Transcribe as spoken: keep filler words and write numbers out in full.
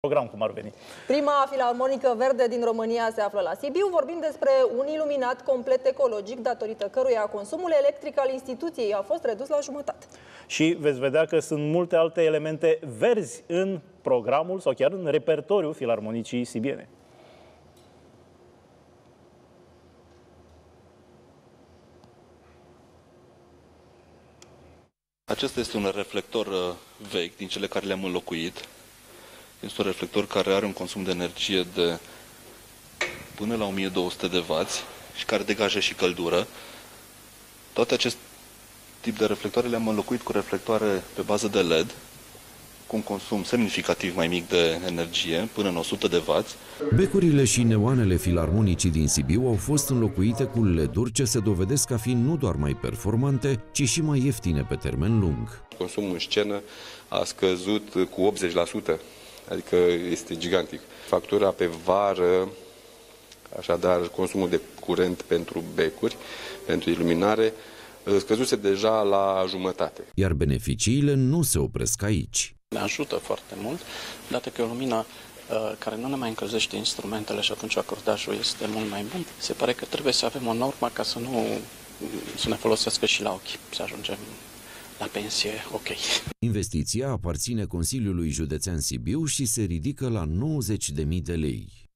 program, cum ar veni. Prima filarmonică verde din România se află la Sibiu. Vorbim despre un iluminat complet ecologic, datorită căruia consumul electric al instituției a fost redus la jumătate. Și veți vedea că sunt multe alte elemente verzi în programul sau chiar în repertoriul Filarmonicii Sibiene. Acesta este un reflector vechi din cele care le-am înlocuit. Este un reflector care are un consum de energie de până la o mie două sute de wați și care degajă și căldură. Toate acest tip de reflectoare le-am înlocuit cu reflectoare pe bază de L E D, cu un consum semnificativ mai mic de energie, până în o sută de wați. Becurile și neoanele Filarmonicii din Sibiu au fost înlocuite cu L E D-uri ce se dovedesc a fi nu doar mai performante, ci și mai ieftine pe termen lung. Consumul în scenă a scăzut cu optzeci la sută, adică este gigantic. Factura pe vară, așadar consumul de curent pentru becuri, pentru iluminare, scăzuse deja la jumătate. Iar beneficiile nu se opresc aici. Ne ajută foarte mult, dată că e o lumină uh, care nu ne mai încălzește instrumentele și atunci acordajul este mult mai bun. Se pare că trebuie să avem o normă ca să nu să ne folosească și la ochi, să ajungem la pensie ok. Investiția aparține Consiliului Județean Sibiu și se ridică la nouăzeci de mii de lei.